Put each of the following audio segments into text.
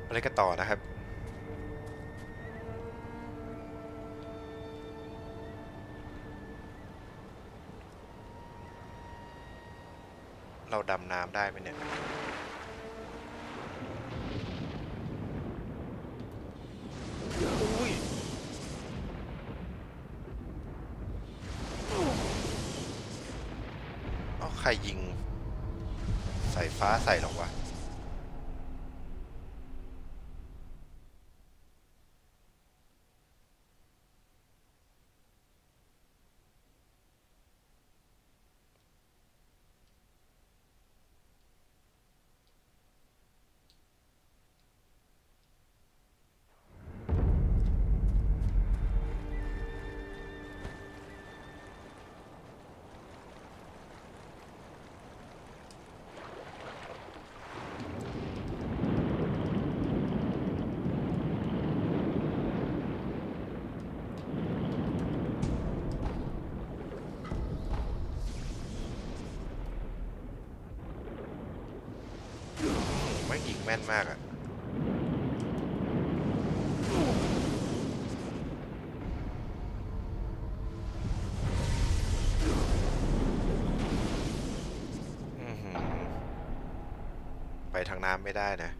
อะไรกันต่อนะครับเราดำน้ำได้ไหมเนี่ยอุ้ยเอ้าใครยิงสายฟ้าใส่หรอวะไม่งยิงแม่นมากอะอือหือไปทางน้ำไม่ได้นะ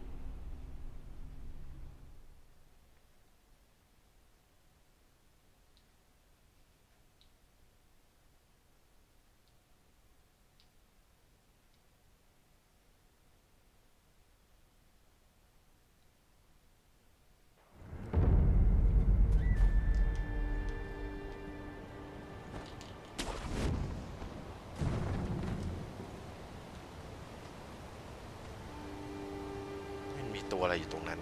มันมีตัวอะไรอยู่ตรงนั้น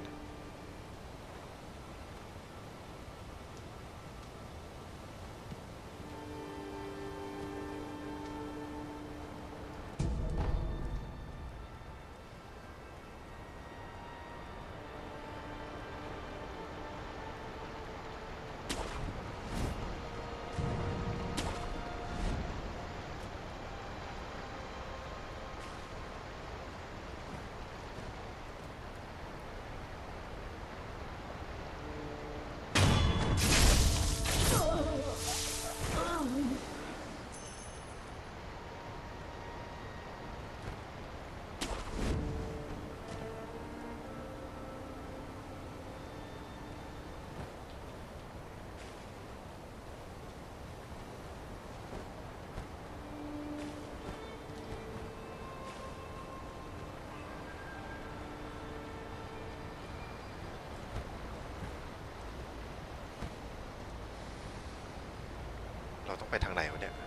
เราต้องไปทางไหนวะเนี่ย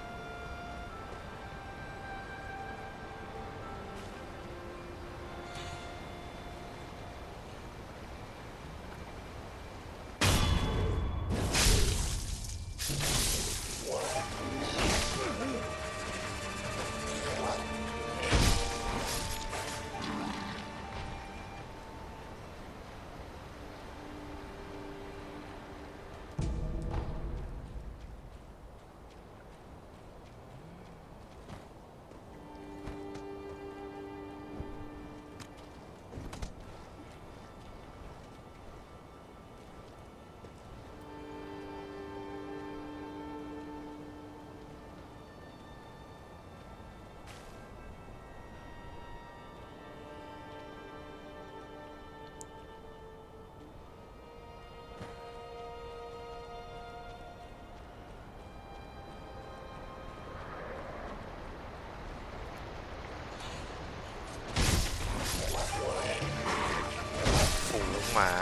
ฝูงหมา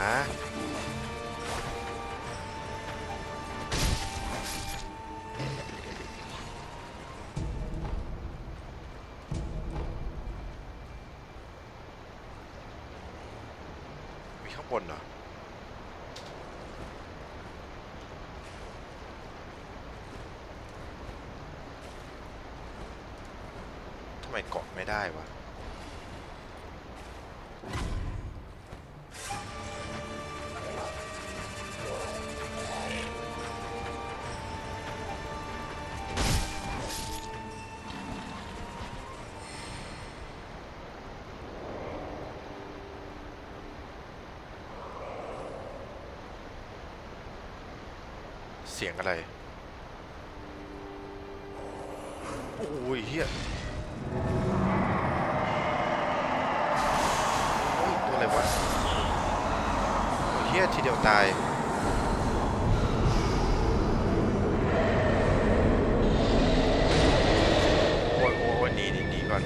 มีข้างบนเหรอทำไมเกาะไม่ได้วะเสียงอะไรโอ้ยเฮียโอ้ยตัวอะไรวะโอ้ยเฮียทีเดียวตายโอ้ยโอ้ยหนีก่อน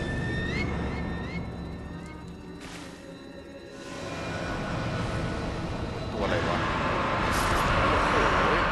ตัวอะไรวะโอ้ย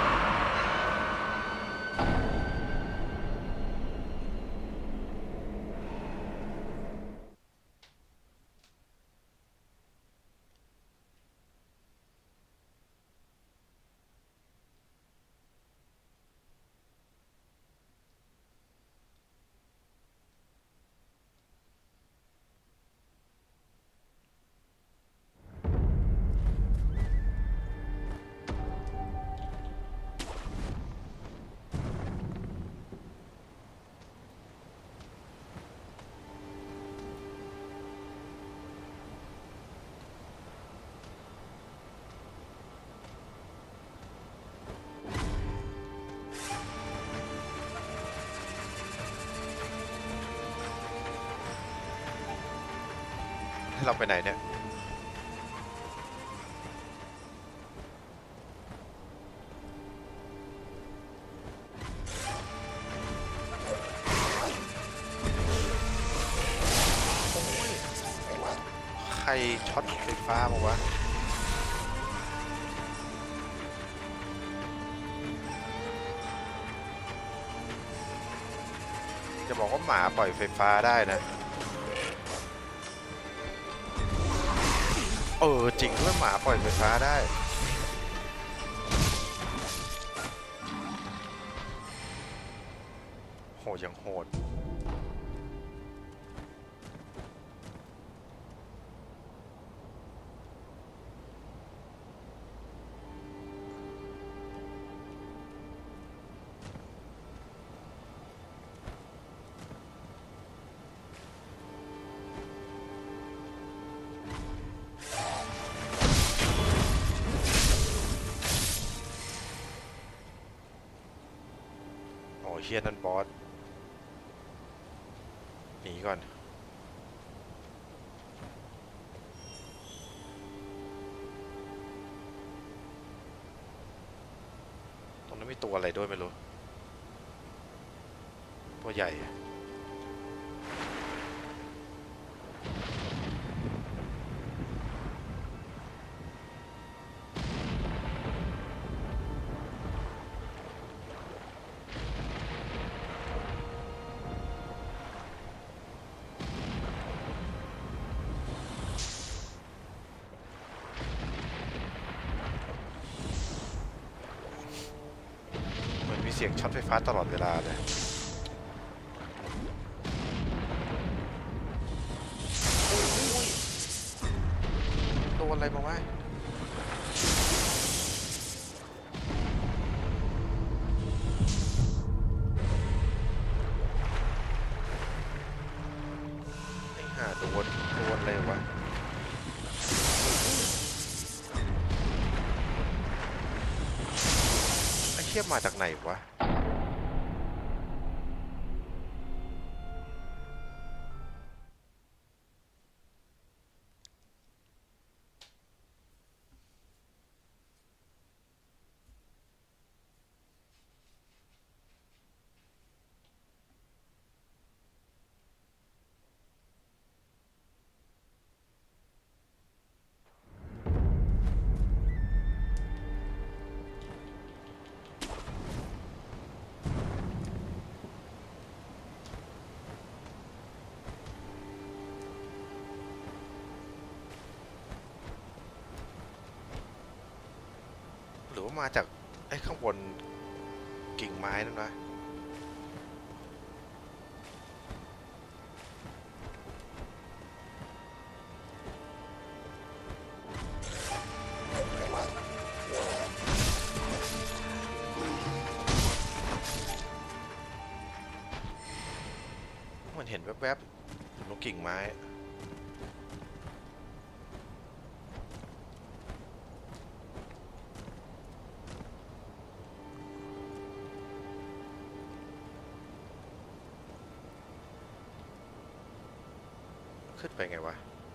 ให้เราไปไหนเนี่ยใครช็อตไฟฟ้ามาวะจะบอกว่าหมาปล่อยไฟฟ้าได้นะจริงด้วยหมาปล่อยไฟฟ้าได้โหยังโหดโอ้เฮียนั่นบอสหนีก่อนตรงนั้นมีตัวอะไรด้วยไม่รู้ตัวใหญ่เหมือนมีเสียงช็อตไฟฟ้าตลอดเวลาเลยโดนอะไรมาวะไอ้ห่าโดนอะไรวะไอ้เทียบมาจากไหนวะหรือว่ามาจากไอ้ข้างบนกิ่งไม้นั่นวะมันเห็นแวบๆตรงกิ่งไม้ขึ้นไปไงวะ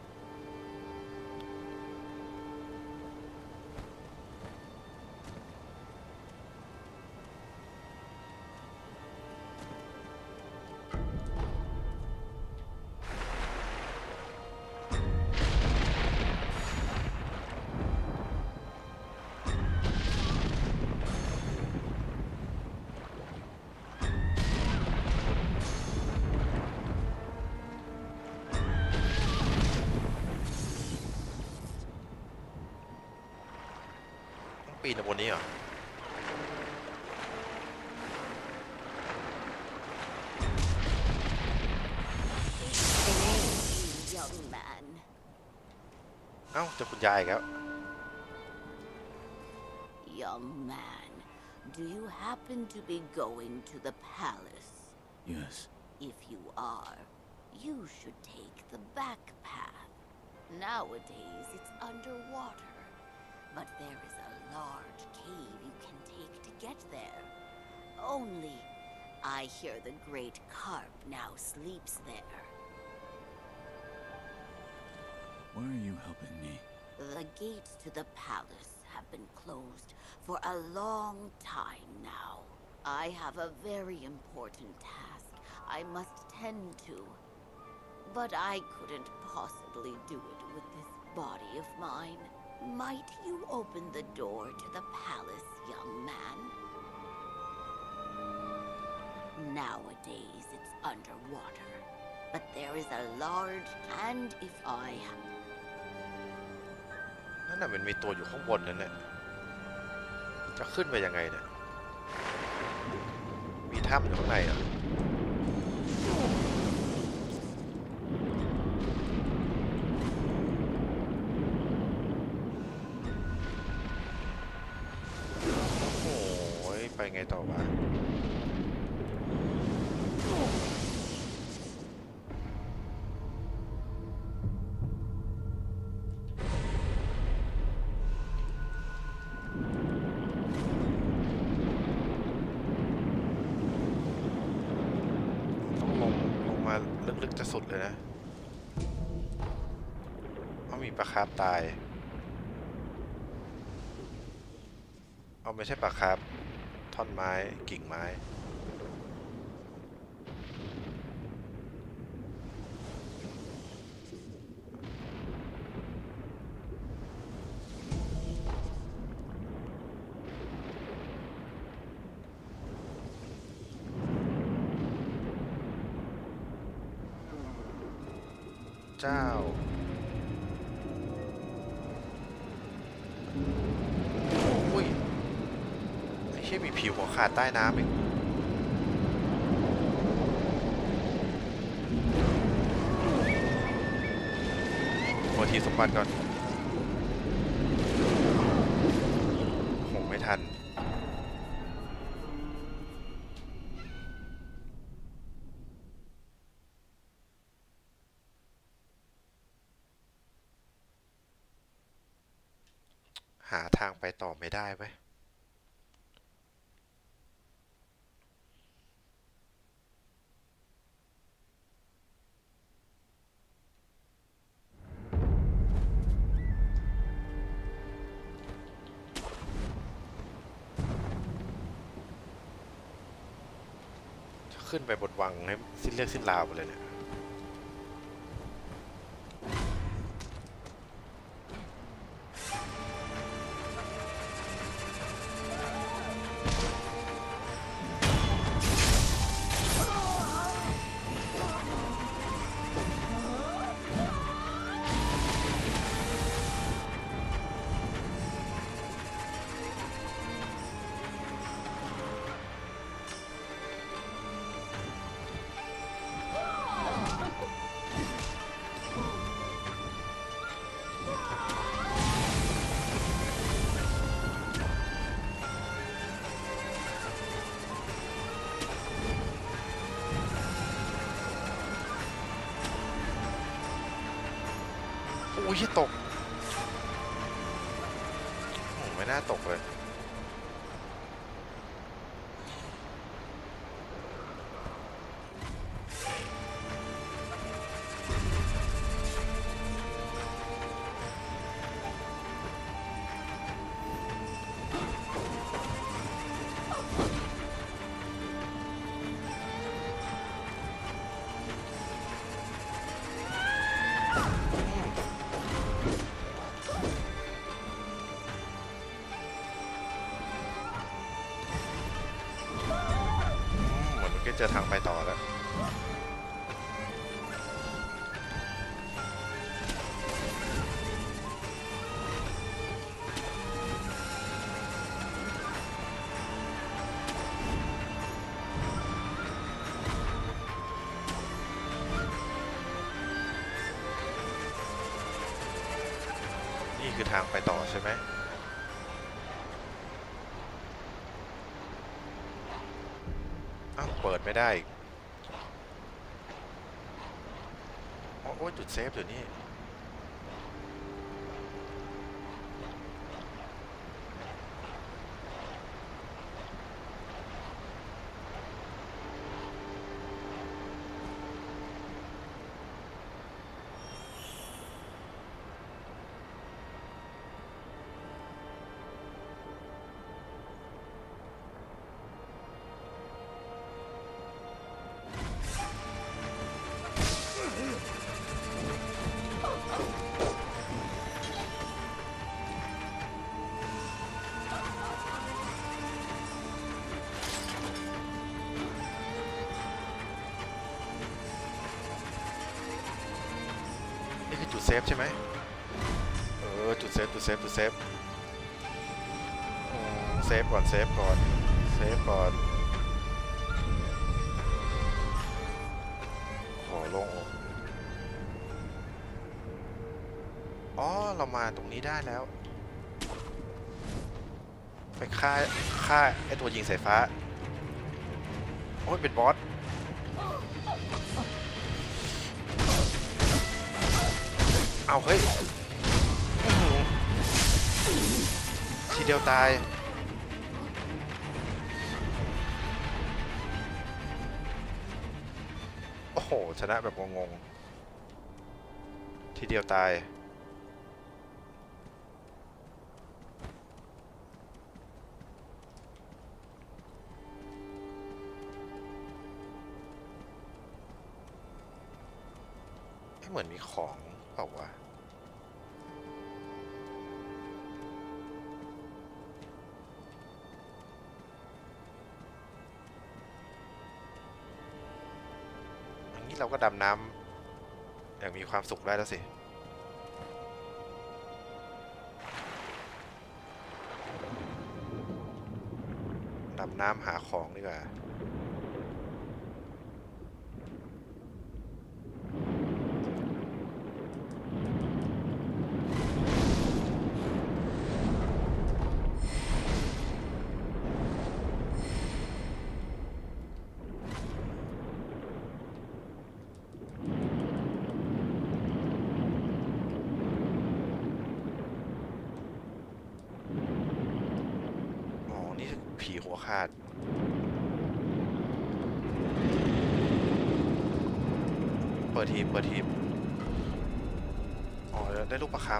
ปีนบนนี้เหรอ Young man. เอ้าเจอคุณยายอีกแล้ว Young man, do you happen to be going to the palace? Yes. If you are, you should take the back path. Nowadays, it's underwater, but there is a large cave you can take to get there. Only, I hear the great carp now sleeps there. Why are you helping me? The gates to the palace have been closed for a long time now. I have a very important task I must tend to. But I couldn't possibly do it with this body of mine. Might you open the door to the palace, young man? Nowadays it's underwater, but there is a large, and if I have นั่นน่ะมันมีตัวอยู่ข้างบนนั่นแหละจะขึ้นไปยังไงเนี่ยมีถ้ำอยู่ข้างในเหรอโอ้ยไปไงต่อวะมาลึกๆจะสุดเลยนะเพราะมีปลาคาร์ฟตายเอาไม่ใช่ปลาคาร์ฟท่อนไม้กิ่งไม้เจ้าอุ้ยไอ้เชี่ยมีผิวหัวขาดใต้น้ำอีกขอทีสมบัติก่อนโหไม่ทันหาทางไปต่อไม่ได้เว้ยจะขึ้นไปบนวังให้สิ้นเรื่องสิ้นราวไปเลยเนี่ยโอ้ยตกโอ้ไม่น่าตกเลยเจอทางไปต่อแล้วนี่คือทางไปต่อใช่ไหมอ้าวเปิดไม่ได้อีกอ๋อโอ้ยจุดเซฟอยู่นี่นี่คือจุดเซฟใช่ไหมจุดเซฟจุดเซฟจุดเซฟเซฟก่อนเซฟก่อนเซฟก่อนขอลงอกอ๋อเรามาตรงนี้ได้แล้วไปฆ่าไอตัวยิงสายฟ้าโอ้ยเป็นบอสเอาเฮ้ยทีเดียวตายโอ้โหชนะแบบงงๆทีเดียวตายเหมือนมีของเปล่าวะอย่างนี้เราก็ดำน้ำอย่างมีความสุขได้แล้วสิดำน้ำหาของดีกว่าผีหัวขาดเปิดทีอ๋อได้ลูกประคำ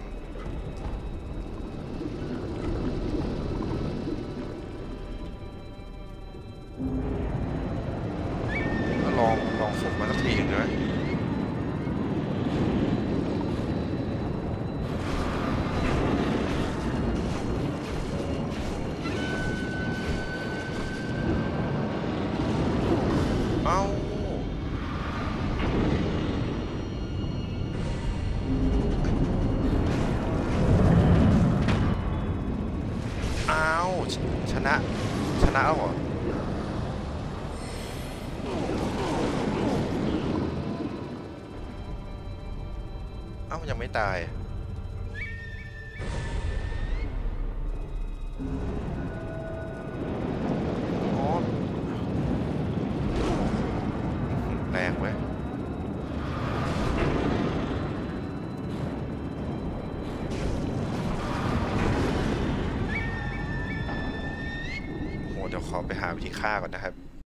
ก็ลองฝึกมาสักทีหนึ่งนะชนะแล้วเหรอเอ้ายังไม่ตายอ๋อแรงเว้ยเดี๋ยวขอไปหาวิธีฆ่าก่อนนะครับ